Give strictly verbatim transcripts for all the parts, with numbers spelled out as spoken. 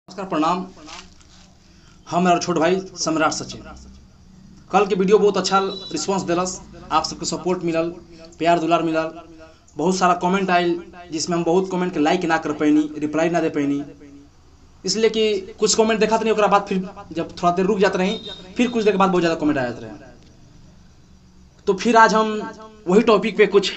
नमस्कार, प्रणाम। हम और छोट भाई सम्राट सचिन। कल के वीडियो बहुत अच्छा रिस्पांस दिलस, आप सबके सपोर्ट मिलल, प्यार दुलार मिलल, बहुत सारा कमेंट आयल जिसमें हम बहुत कमेंट के लाइक ना कर पैनी, रिप्लाई ना दे पैनी, इसलिए कि कुछ कमेंट देखा नहीं, उसके बाद फिर जब थोड़ा देर रुक जाते रही, फिर कुछ देर के बाद बहुत ज़्यादा कमेंट आ जाते रहे। तो फिर आज हम वही टॉपिक पे कुछ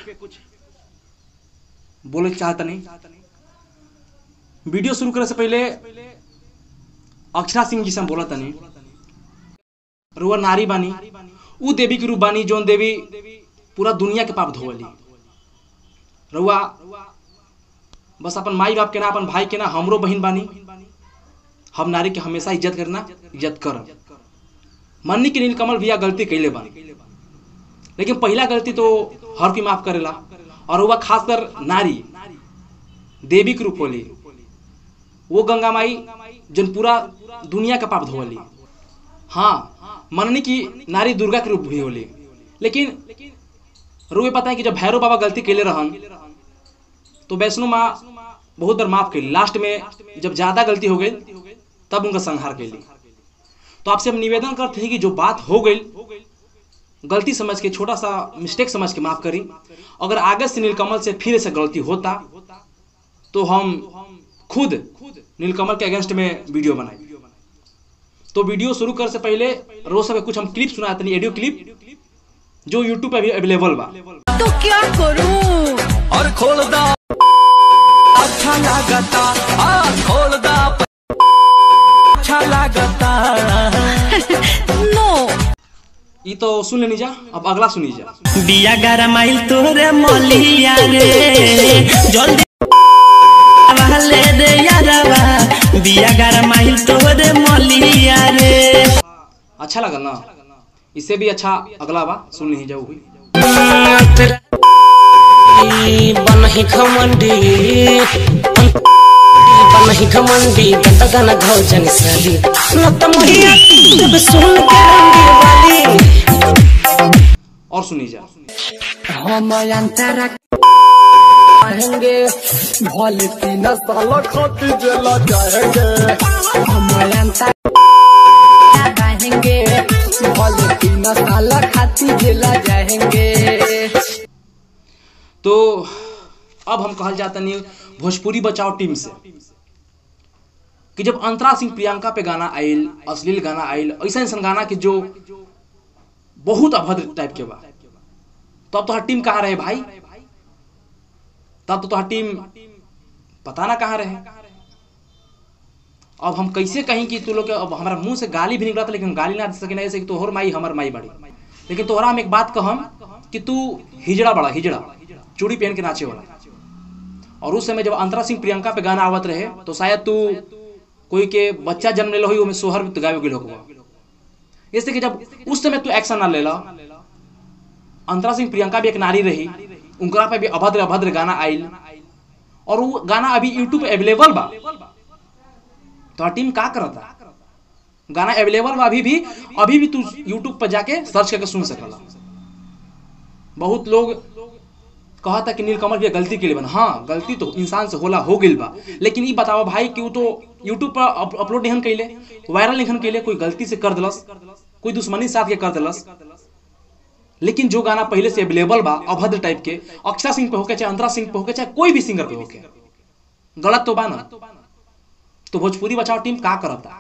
बोले चाहते नहीं। वीडियो शुरू करने से पहले अक्षरा सिंह जी से हम बोला तनी, रुआ नारी बानी, उ देवी के रूप बानी जोन देवी पूरा दुनिया के पाप धोवली। रुआ बस अपन माई बाप के ना, अपन भाई के ना, हमरो बहन बानी। हम नारी के हमेशा इज्जत करना, इज्जत कर। मन्नी के नीलकमल भैया गलती कैले बानी, लेकिन पहला गलती तो हर की माफ करेला। और वह खासकर नारी देवी के रूप होली, वो गंगा माई जन पूरा दुनिया का पाप धोवली। हाँ, मननी की नारी दुर्गा के रूप भी होली, लेकिन रुए पता है कि जब भैरव बाबा गलती कैले रहन तो वैष्णो माँ बहुत बार माफ कैली। लास्ट में जब ज्यादा गलती हो गई तब उनका संहार कैली। तो आपसे हम निवेदन करते हैं कि जो बात हो गई गलती समझ के, छोटा सा मिस्टेक समझ के माफ करी। अगर आगे से नीलकमल से फिर से गलती होता तो हम खुद नीलकमल के अगेंस्ट में वीडियो बनाए। तो वीडियो शुरू कर से पहले रोज सब कुछ हम क्लिप सुनाते हैं, ऑडियो क्लिप जो यूट्यूब पे भी अवेलेबल बा। तो क्या करूं? और खोल दा अच्छा लागता, आ खोल दा अच्छा लागता। नो, ये तो सुन लेनी जा, अब अगला सुनी जा। बिया गारा माइल तोरे मलिया रे, जल्दी वाले दे यारवा, बिया गारा माइल तोरे मलिया रे। अच्छा लगा ना? इससे भी अच्छा अगला बा, सुन ली जाओ। बनही खमंडी बनही खमंडी गंदा गाना घाव जनी साली न त महिया जब सुन के रंगी वाली। और सुनी जा। हम अंतरा आएंगे भले तीन साल खाती जेला जाएंगे। हम अंतरा आएंगे भले तीन साल खाती जेला जाएंगे। तो अब हम कहल जाता नहीं भोजपुरी बचाओ टीम से कि जब अंतरा सिंह प्रियंका पे गाना आयल, अश्लील गाना आयल, ऐसा इंसान गाना कि जो बहुत अभद्र टाइप के बा, तो अब तो हर टीम कहाँ रहे भाई? तब तो, तो हर टीम पता ना कहाँ रहे। अब हम कैसे कहीं कि तू लोग, अब हमारा मुंह से गाली भी निकला था, लेकिन गाली ना दे सके, ऐसे कि तोहर माई हमर माई बड़ी। लेकिन तोहरा हम एक बात कहम कि तू हिजड़ा बड़ा, हिजड़ा चूड़ी पहन के नाचे वाला। और उस समय जब अंतरा सिंह प्रियंका पे गाना आवत रहे तो शायद तू कोई के बच्चा जन्म ले लो ही, सोहर भी गावे के लोग, इससे कि जब उस समय तू एक्शन ना ले ला। अंतरा सिंह प्रियंका भी एक नारी रही, उनका पे भी अभद्र अभद्र गाना आयल, और वो गाना अभी यूट्यूब पे अवेलेबल बा। तो टीम का करता, गाना अवेलेबल बा अभी भी, अभी भी तू यूट्यूब पर जाके सर्च करके सुन सकला। बहुत लोग कहा था कि नीलकमल की गलती के लिए बना। हाँ, गलती तो इंसान से होला हो गई बा, लेकिन ये बताओ भाई कि वो तो यूट्यूब पर अपलोड नहीं कैले, वायरल नहीं कैले, कोई गलती से कर दिलस, कोई दुश्मनी साथ के कर दिलस। लेकिन जो गाना पहले से अवेलेबल बा अभद्र टाइप के, अक्षरा सिंह पे होके चाहे अंतरा सिंह पे होके चाहे कोई भी सिंगर पे होके, गलत तो बा ना। तो भोजपुरी बचाओ टीम का करता,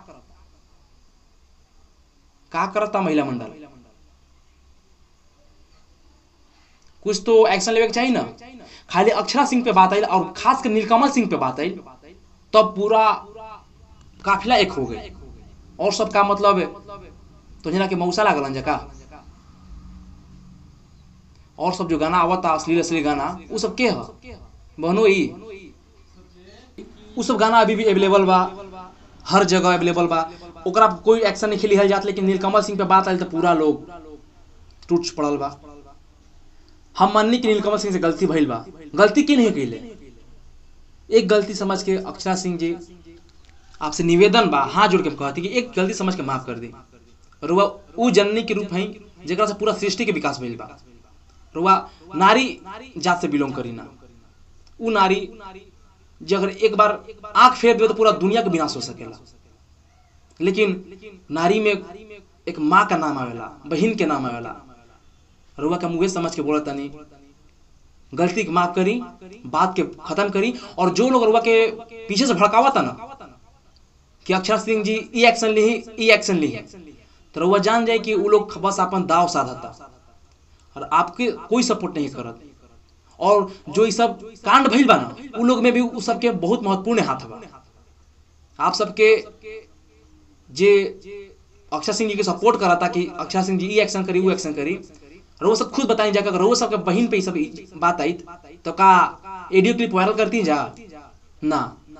का करता महिला मंडल, कुछ तो एक्शन लेवे के चाहिए ना। खाली अक्षरा सिंह पे बात आई और खासकर नीलकमल सिंह पे बात आई, तब पूरा काफिला एक हो गए। और सब का मतलब तो जना के मौसा लागल जका, और सब जो गाना आवता अश्लील अश्लील गाना, वो सब के है बहनो, ई वो सब गाना अभी भी अवेलेबल बा, हर जगह अवेलेबल बा। ओकरा कोई एक्शन नहीं खेली जात, लेकिन नीलकमल सिंह पे बात आई तो पूरा लोग टूट पड़ल बा। हम माननी कि नीलकमल सिंह से गलती भइल बा, गलती की नहीं कैले, एक गलती समझ के अक्षरा सिंह जी आपसे निवेदन बा, हाथ जोड़ के कहती कि एक गलती समझ के माफ कर दी। रुआ उ जननी के रूप है जेकरा से पूरा सृष्टि के विकास भइल बा। रुआ नारी जात से बिलोंग करी ना, उ नारी जो अगर एक बार आंख फेर दे तो पूरा दुनिया के विनाश हो सकेला। लेकिन नारी में एक माँ का नाम आवेला, बहन के नाम आवेला। रुआ का मुँह समझ के बोला तनी, गलती के माफ करी, बात के खत्म करी। और जो लोग रुआ के पीछे से भड़कावा था ना कि अक्षरा सिंह जी ई एक्शन ली ई एक्शन ली है, तो रुआ जान जाए कि वो लोग बस अपन दाव साधता और आपके कोई सपोर्ट नहीं करत। और जो ये सब कांड भइल बा ना, उ लोग में भी उस सबके बहुत महत्वपूर्ण हाथ बा। आप सबके जे अक्षरा सिंह जी के सपोर्ट करा था कि अक्षरा सिंह जी ई एक्शन करी वो एक्शन करी, और वो सब खुद बताई जाकर अगर वो सबके बहन पे सब बात आई तो का ऑडियो क्लिप वायरल करती जा ना,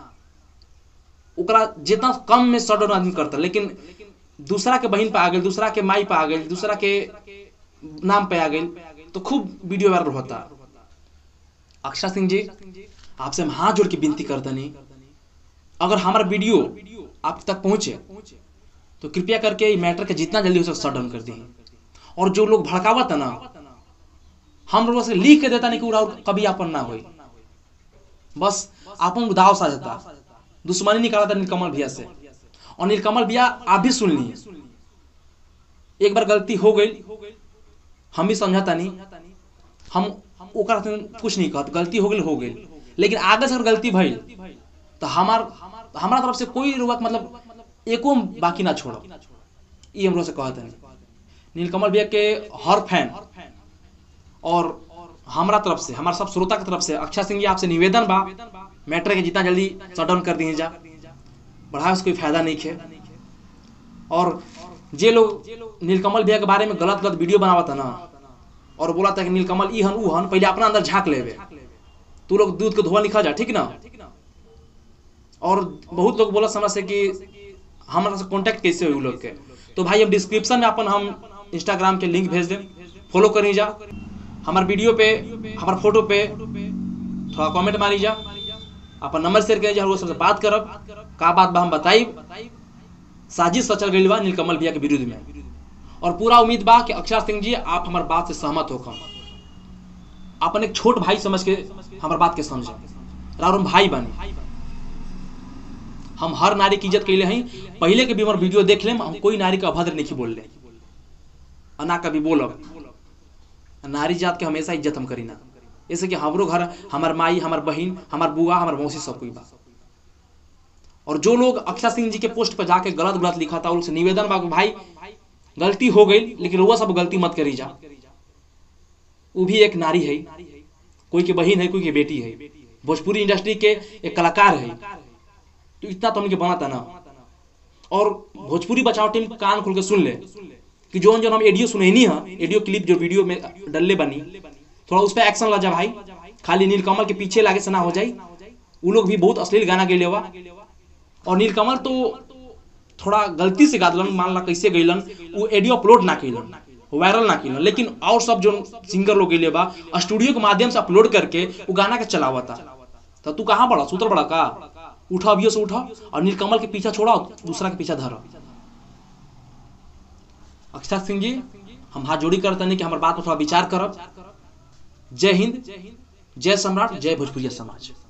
ओकरा जितना कम में शॉर्ट आदमी करता। लेकिन दूसरा के बहन पे आ गई, दूसरा के माई पे आ गई, दूसरा के नाम पे आ गई तो खूब वीडियो वायरल होता। अक्षरा सिंह जी आपसे हम हाथ जोड़ के विनती करते नहीं, अगर हमारा वीडियो आप तक पहुंचे तो कृपया करके ये मैटर के जितना जल्दी हो सके शट डाउन कर दी। और जो लोग भड़कावत है ना, हम लोगों से लिख के देता नहीं कि कभी अपन ना हो, बस अपन दाव साझता, दुश्मनी निकाला था नीलकमल भैया से। और नीलकमल भैया आप भी सुन ली, एक बार गलती हो गई, हम भी समझाता नहीं, हम ओकरा कुछ नहीं कहते, गलती हो गई हो गई। लेकिन आगे से अगर गलती भइल तो हमार हमारा तरफ से कोई रुआ मतलब एको बाकी ना छोड़ो, ये हम लोग से कहते हैं। नीलकमल भैया के हर फैन और हमारा तरफ से, हमारा सब श्रोता की तरफ से अक्षरा सिंह जी आपसे निवेदन बा, मैटर के जितना जल्दी शट डाउन कर दिए जा, बढ़ाए उसको कोई फायदा नहीं है। और जे लोग नीलकमल भैया के बारे में गलत गलत वीडियो बनावा था ना और बोला था कि नीलकमल ई हन ऊ हन, पहले अपना अंदर झांक लेवे, तू लोग दूध के धुआं लिखा जा, ठीक ना। और बहुत लोग बोला समझ से कि हमारा से कांटेक्ट कैसे हुई लोग के, तो भाई हम डिस्क्रिप्शन में अपन हम इंस्टाग्राम के लिंक भेज दें, फॉलो करी जा, हमारे वीडियो पे हमारे फोटो पे थोड़ा कमेंट मारी जा, अपन नंबर शेयर करी जा, हम सबसे बात करब, का बात बा हम बताई। साजिश रचल गई बा नीलकमल भैया के विरुद्ध में, और पूरा उम्मीद बा कि अक्षरा सिंह जी आप हमारे बात से सहमत हो, अपन एक छोट भाई समझ के हमारे बात के समझे, और हम भाई बने, हम हर नारी की इज्जत कैले हैं। पहले के भी हमारे वीडियो देख लें, हम कोई नारी का अभद्र नहीं बोल ले, ना कभी बोलब। नारी जात के हमेशा इज्जत हम करी ना, जैसे कि हमरो घर हमार माई, हमार बहन, हमार बुआ, हमार मौसी सब कोई बा। और जो लोग अक्षरा सिंह जी के पोस्ट पर जाके गलत गलत लिखा था, उनसे निवेदन बा भाई गलती हो गई, लेकिन वो सब गलती मत करी जा, वो भी एक नारी है, कोई के बहन है, कोई के बेटी है, भोजपुरी इंडस्ट्री के एक कलाकार है, तो इतना तो उनके बना था ना। और भोजपुरी बचाओ टीम कान खोल के सुन ले कि जो जो हम एडियो सुने नहीं है, एडियो क्लिप जो वीडियो में डलले बनी, थोड़ा उस पर एक्शन ला जा भाई, खाली नीलकमल के पीछे लागे से ना हो जाए। वो लोग भी बहुत अश्लील गाना गए हुआ, और नीलकमल तो थोड़ा गलती से गादलन, मान ला कैसे गईलन, वो एडियो अपलोड ना कैलन, वायरल ना कैलन, लेकिन और सब जो सिंगर लोग गए बा स्टूडियो के माध्यम से अपलोड करके वो गाना के चलावा था। तो तू कहाँ बड़ा सूत्र बड़ा का, उठा अभियो से उठा और नीलकमल के पीछा छोड़ा, दूसरा के पीछा धरा। अक्षरा सिंह जी हम हाथ जोड़ी करते नहीं कि हमारे बात पर थोड़ा विचार करब। जय हिंद, जय सम्राट, जय भोजपुरिया समाज।